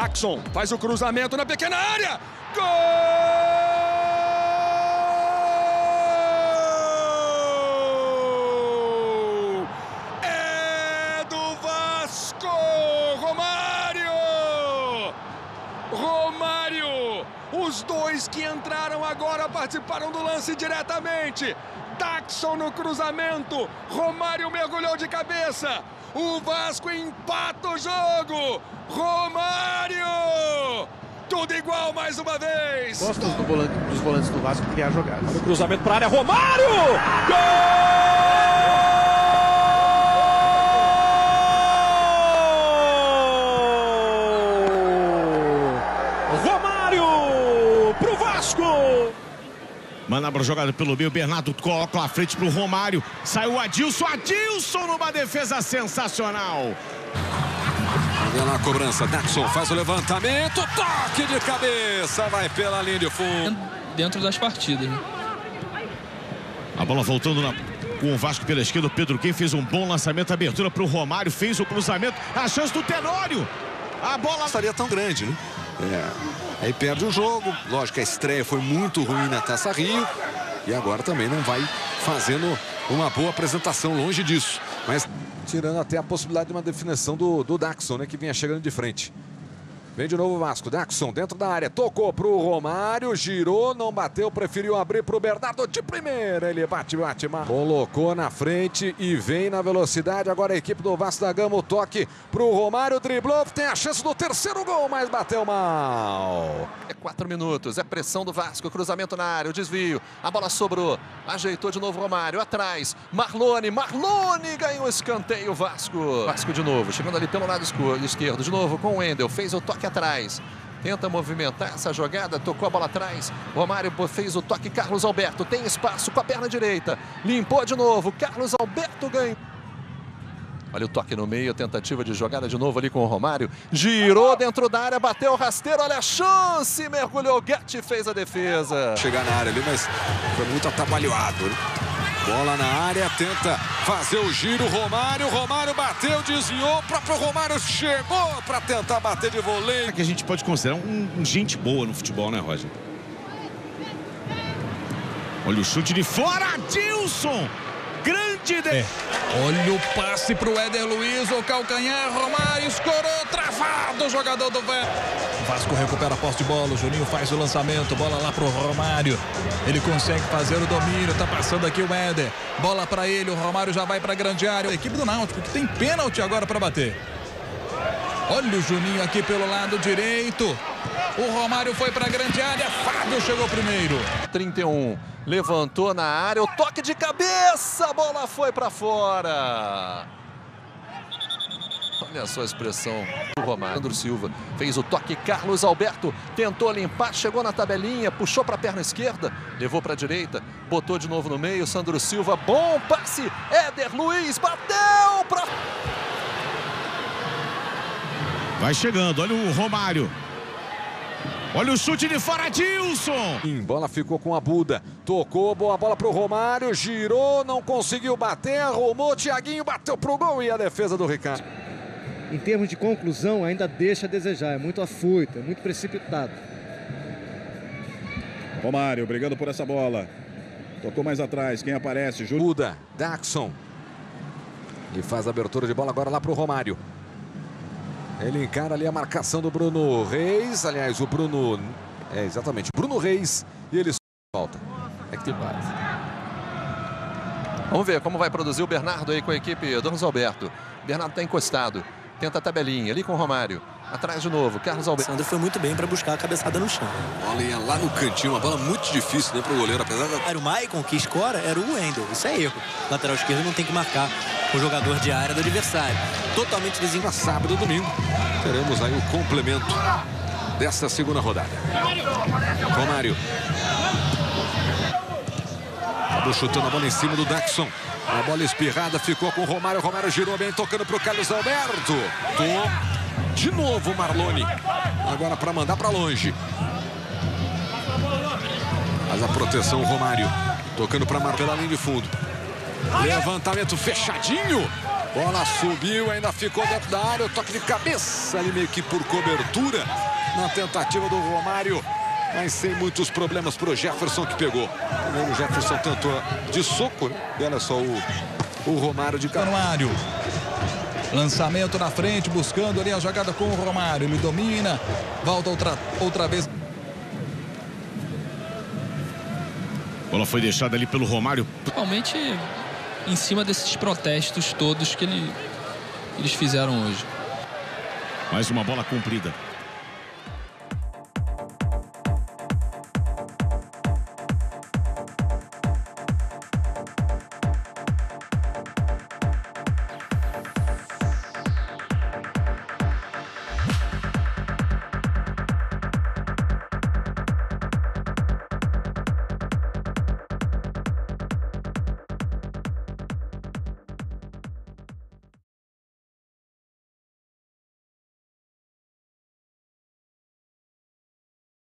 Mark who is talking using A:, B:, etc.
A: Daxon faz o cruzamento na pequena área. Gol! É do Vasco! Romário! Romário! Os dois que entraram agora participaram do lance diretamente. Daxon no cruzamento. Romário mergulhou de cabeça. O Vasco empata o jogo. Romário! Tudo igual mais uma vez.
B: Gosto dos volantes do Vasco criar jogadas.
C: O cruzamento para a área. Romário! Gol! Romário pro Vasco!
D: Manobra jogada pelo meio, Bernardo coloca à frente pro Romário. Saiu o Adilson, Adilson numa defesa sensacional.
E: Vem lá a cobrança, Daxon faz o levantamento, toque de cabeça, vai pela linha de fundo.
F: Dentro das partidas, né?
D: A bola voltando com o Vasco pela esquerda, o Pedro Quem fez um bom lançamento, abertura pro Romário, fez o cruzamento, a chance do Tenório. A bola
E: estaria tão grande, né? Aí perde o jogo. Lógico que a estreia foi muito ruim na Taça Rio. E agora também não vai fazendo uma boa apresentação, longe disso. Mas tirando até a possibilidade de uma definição do Daxon, né? Que vinha chegando de frente. Vem de novo o Vasco. Daxon dentro da área. Tocou pro Romário. Girou, não bateu. Preferiu abrir pro Bernardo de primeira. Ele bate. Colocou na frente e vem na velocidade. Agora a equipe do Vasco da Gama. O toque pro Romário. Driblou. Tem a chance do terceiro gol, mas bateu mal.
G: 4 minutos. É pressão do Vasco. Cruzamento na área. O desvio. A bola sobrou. Ajeitou de novo Romário. Atrás. Marlone. Marlone ganhou o escanteio. Vasco. Vasco de novo. Chegando ali pelo lado esquerdo. De novo com o Wendel. Fez o toque atrás. Tenta movimentar essa jogada, tocou a bola atrás. Romário fez o toque, Carlos Alberto tem espaço com a perna direita. Limpou de novo, Carlos Alberto ganha. Olha o toque no meio, tentativa de jogada de novo ali com o Romário. Girou dentro da área, bateu o rasteiro, olha a chance, mergulhou, Guetti fez a defesa.
E: Chegar na área ali, mas foi muito atabalhoado, né? Bola na área, tenta fazer o giro, Romário bateu, desviou, o próprio Romário chegou para tentar bater de voleio.
D: que a gente pode considerar um gente boa no futebol, né, Roger? Olha o chute de fora, Adilson! Grande ideia!
F: Olha o passe pro Éder Luiz, o calcanhar, Romário escorou, travado o jogador do Vasco recupera a posse de bola, o Juninho faz o lançamento, bola lá pro Romário. Ele consegue fazer o domínio, tá passando aqui o Éder. Bola para ele, o Romário já vai para a grande área. A equipe do Náutico que tem pênalti agora para bater. Olha o Juninho aqui pelo lado direito. O Romário foi para a grande área, Fábio chegou primeiro.
G: 31, levantou na área, o toque de cabeça, a bola foi para fora. Olha só a expressão do Romário. Sandro Silva fez o toque, Carlos Alberto tentou limpar, chegou na tabelinha, puxou para a perna esquerda, levou para a direita, botou de novo no meio, Sandro Silva, bom passe, Éder Luiz, bateu para...
D: Vai chegando, olha o Romário. Olha o chute de fora, Adilson.
E: Bola ficou com a Buda. Tocou, boa bola pro Romário. Girou, não conseguiu bater. Arrumou, Thiaguinho bateu pro gol e a defesa do Ricardo.
H: Em termos de conclusão, ainda deixa a desejar. É muito afoito, é muito precipitado.
I: Romário brigando por essa bola. Tocou mais atrás. Quem aparece?
E: Buda, Daxon. E faz a abertura de bola agora lá pro Romário. Ele encara ali a marcação do Bruno Reis. Aliás, o Bruno... exatamente, Bruno Reis. E ele volta. É que tem base.
G: Vamos ver como vai produzir o Bernardo aí com a equipe do Carlos Alberto. Bernardo está encostado. Tenta a tabelinha ali com o Romário. Atrás de novo, Carlos Alberto.
J: Sandro foi muito bem para buscar a cabeçada no chão.
E: Bola ia lá no cantinho, uma bola muito difícil, né, para o goleiro, apesar da...
J: Era o Maicon que escora, era o Wendel. Isso é erro. Lateral esquerdo não tem que marcar o jogador de área do adversário. Totalmente desenvolvido.
E: Sábado e domingo teremos aí o complemento desta segunda rodada. Romário. Acabou chutando a bola em cima do Daxon. A bola espirrada ficou com o Romário. Romário girou bem, tocando para o Carlos Alberto. De novo o Marlone. Agora para mandar para longe. Faz a proteção o Romário. Tocando para Mar pela linha de fundo. Levantamento fechadinho. Bola subiu, ainda ficou dentro da área. O toque de cabeça ali meio que por cobertura na tentativa do Romário. Mas sem muitos problemas para o Jefferson que pegou. Primeiro o Jefferson tentou de soco, né? E olha só o Romário de
F: Romário. Lançamento na frente, buscando ali a jogada com o Romário. Ele domina, volta outra vez.
D: A bola foi deixada ali pelo Romário.
K: Principalmente em cima desses protestos todos que eles fizeram hoje.
D: Mais uma bola cumprida.